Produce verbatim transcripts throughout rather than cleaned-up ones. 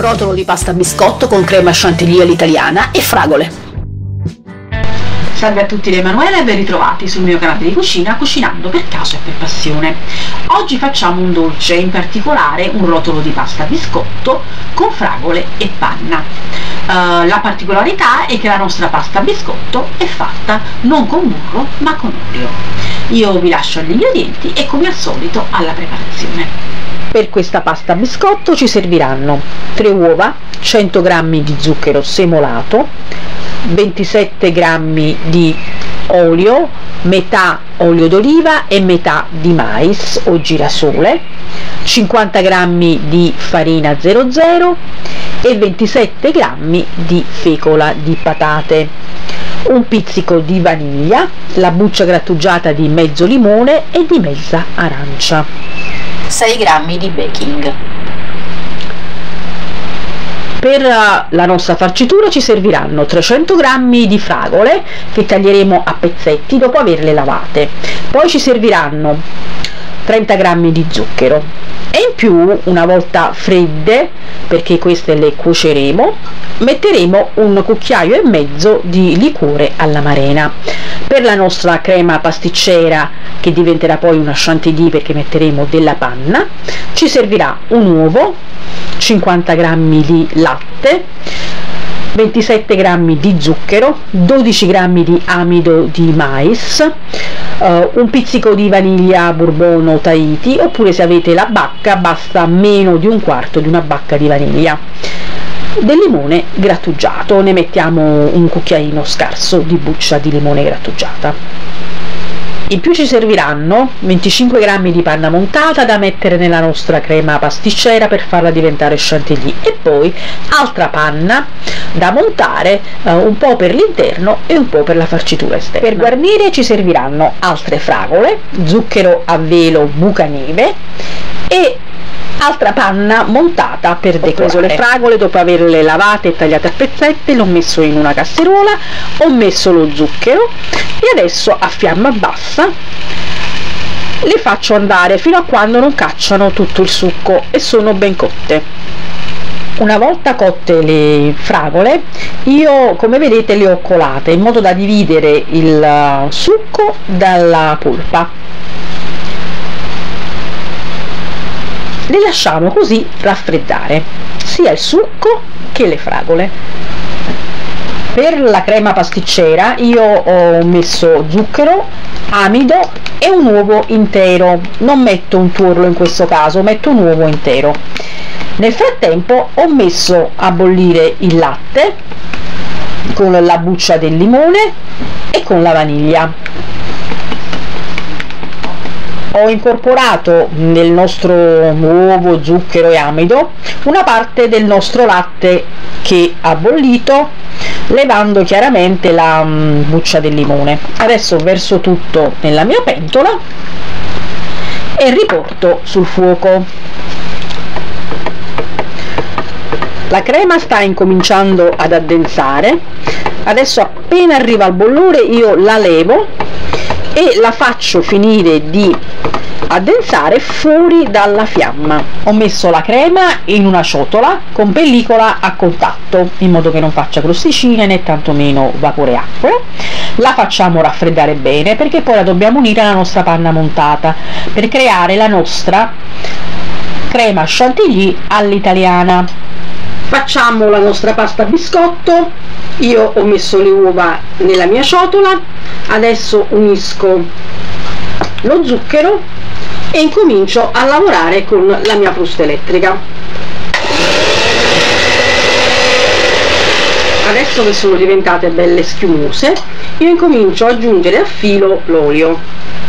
rotolo di pasta biscotto con crema chantilly all'italiana e fragole. Salve a tutti da Emanuela e ben ritrovati sul mio canale di cucina Cucinando per caso e per passione. Oggi facciamo un dolce, in particolare un rotolo di pasta biscotto con fragole e panna. Uh, la particolarità è che la nostra pasta biscotto è fatta non con burro ma con olio. Io vi lascio gli ingredienti e come al solito alla preparazione. Per questa pasta biscotto ci serviranno tre uova, cento grammi di zucchero semolato, ventisette grammi di olio, metà olio d'oliva e metà di mais o girasole, cinquanta grammi di farina zero zero e ventisette grammi di fecola di patate, un pizzico di vaniglia, la buccia grattugiata di mezzo limone e di mezza arancia, sei grammi di baking. Per la nostra farcitura ci serviranno trecento grammi di fragole che taglieremo a pezzetti dopo averle lavate, poi ci serviranno trenta grammi di zucchero e in più, una volta fredde, perché queste le cuoceremo, metteremo un cucchiaio e mezzo di liquore all'amarena. Per la nostra crema pasticcera, che diventerà poi una chantilly perché metteremo della panna, ci servirà un uovo, cinquanta grammi di latte, ventisette grammi di zucchero, dodici grammi di amido di mais, uh, un pizzico di vaniglia bourbon o Tahiti, oppure se avete la bacca basta meno di un quarto di una bacca di vaniglia, del limone grattugiato, ne mettiamo un cucchiaino scarso di buccia di limone grattugiata. In più ci serviranno venticinque grammi di panna montata da mettere nella nostra crema pasticcera per farla diventare chantilly e poi altra panna da montare, eh, un po' per l'interno e un po' per la farcitura esterna. Per guarnire ci serviranno altre fragole, zucchero a velo bucaneve e altra panna montata per decorare. Ho preso le fragole, dopo averle lavate e tagliate a pezzetti, le ho messo in una casseruola, ho messo lo zucchero e adesso a fiamma bassa le faccio andare fino a quando non cacciano tutto il succo e sono ben cotte. Una volta cotte le fragole, io come vedete le ho colate in modo da dividere il succo dalla polpa. Le lasciamo così raffreddare sia il succo che le fragole. Per la crema pasticcera io ho messo zucchero, amido e un uovo intero, non metto un tuorlo in questo caso, metto un uovo intero. Nel frattempo ho messo a bollire il latte con la buccia del limone e con la vaniglia. Ho incorporato nel nostro uovo, zucchero e amido una parte del nostro latte che ha bollito, levando chiaramente la um, buccia del limone. Adesso verso tutto nella mia pentola e riporto sul fuoco. La crema sta incominciando ad addensare, adesso appena arriva al bollore io la levo e la faccio finire di addensare fuori dalla fiamma. Ho messo la crema in una ciotola con pellicola a contatto in modo che non faccia crosticine né tantomeno vapore acqua. La facciamo raffreddare bene perché poi la dobbiamo unire alla nostra panna montata per creare la nostra crema chantilly all'italiana. Facciamo la nostra pasta biscotto. Io ho messo le uova nella mia ciotola, adesso unisco lo zucchero e incomincio a lavorare con la mia frusta elettrica. Adesso che sono diventate belle schiumose, io incomincio ad aggiungere a filo l'olio.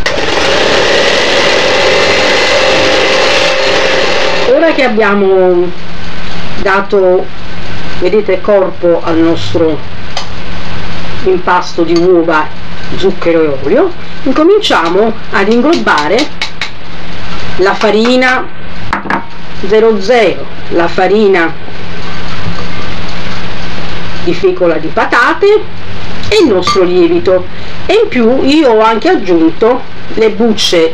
Ora che abbiamo dato, vedete, corpo al nostro impasto di uova, zucchero e olio, incominciamo ad inglobare la farina zero zero, la farina di fecola di patate e il nostro lievito, e in più io ho anche aggiunto le bucce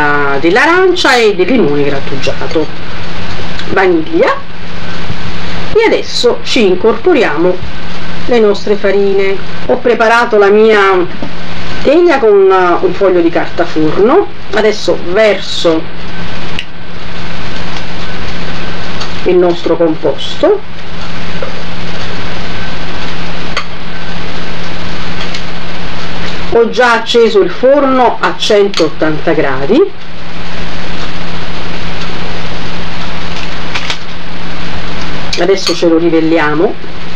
dell'arancia e del limone grattugiato, vaniglia E adesso ci incorporiamo le nostre farine. Ho preparato la mia teglia con un foglio di carta forno. Adesso verso il nostro composto, ho già acceso il forno a centottanta gradi. Adesso ce lo livelliamo,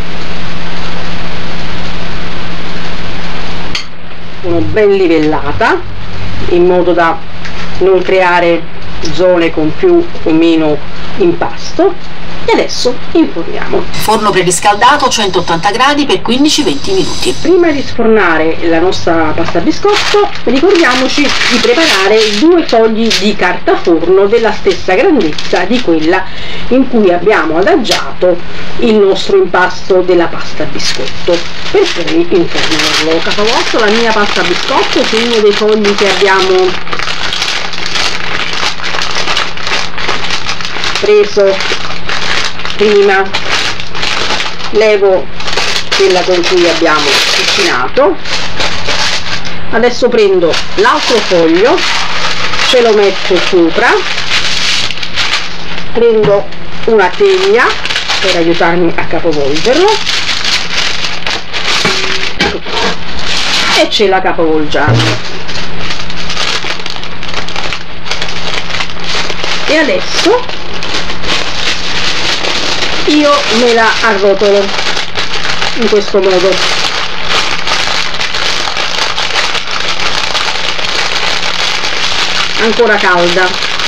sono ben livellata in modo da non creare zone con più o meno impasto. E adesso inforniamo. Forno preriscaldato a centottanta gradi per quindici venti minuti. Prima di sfornare la nostra pasta biscotto, ricordiamoci di preparare due fogli di carta forno della stessa grandezza di quella in cui abbiamo adagiato il nostro impasto della pasta biscotto, per poi infornarlo. Capovolto la mia pasta biscotto su uno dei fogli che abbiamo preso prima, levo quella con cui abbiamo cucinato. Adesso prendo l'altro foglio, ce lo metto sopra, prendo una teglia per aiutarmi a capovolgerlo e ce la capovolgiamo. E adesso io me la arrotolo in questo modo. Ancora calda,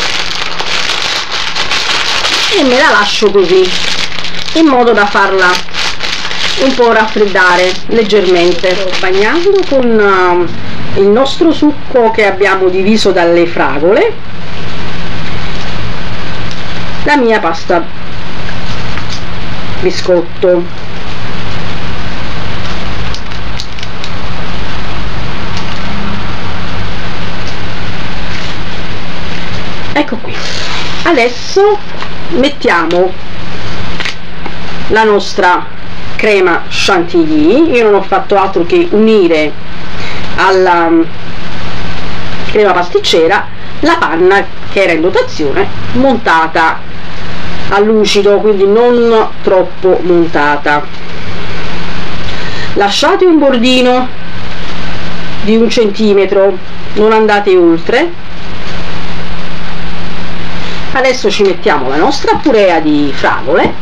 e me la lascio così in modo da farla un po' raffreddare leggermente. Sto bagnando con uh, il nostro succo che abbiamo diviso dalle fragole la mia pasta biscotto. Ecco qui. Adesso mettiamo la nostra crema chantilly. Io non ho fatto altro che unire alla crema pasticcera la panna che era in dotazione, montata a lucido, quindi non troppo montata. Lasciate un bordino di un centimetro, non andate oltre. Adesso ci mettiamo la nostra purea di fragole,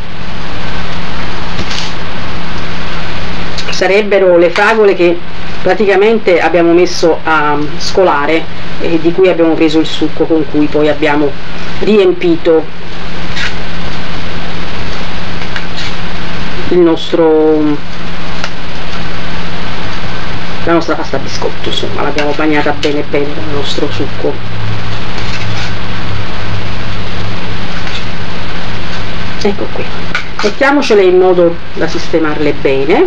sarebbero le fragole che praticamente abbiamo messo a scolare e di cui abbiamo preso il succo con cui poi abbiamo riempito il nostro la nostra pasta biscotto. Insomma, l'abbiamo bagnata bene bene con il nostro succo. Ecco qui, mettiamocele in modo da sistemarle bene.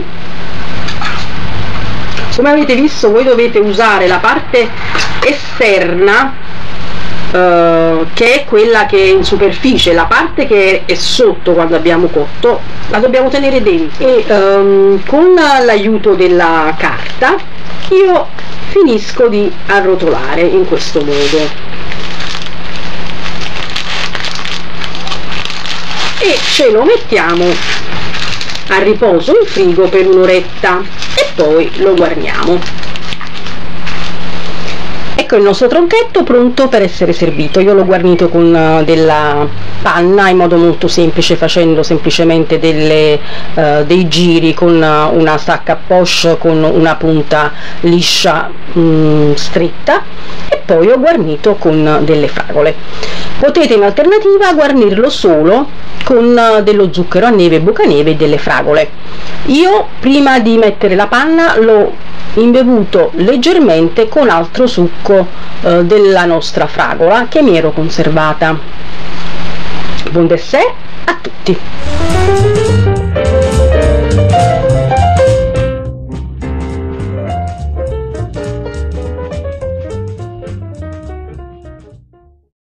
Come avete visto, voi dovete usare la parte esterna Uh, che è quella che è in superficie. La parte che è sotto, quando abbiamo cotto, la dobbiamo tenere dentro. E um, con l'aiuto della carta io finisco di arrotolare in questo modo e ce lo mettiamo a riposo in frigo per un'oretta e poi lo guarniamo. Ecco il nostro tronchetto pronto per essere servito. Io l'ho guarnito con uh, della panna in modo molto semplice, facendo semplicemente delle, uh, dei giri con uh, una stacca a poche con una punta liscia mh, stretta, e poi ho guarnito con uh, delle fragole. Potete in alternativa guarnirlo solo con uh, dello zucchero a neve, bucaneve e delle fragole. Io prima di mettere la panna l'ho imbevuto leggermente con altro succo eh, della nostra fragola che mi ero conservata. Buon dessert a tutti!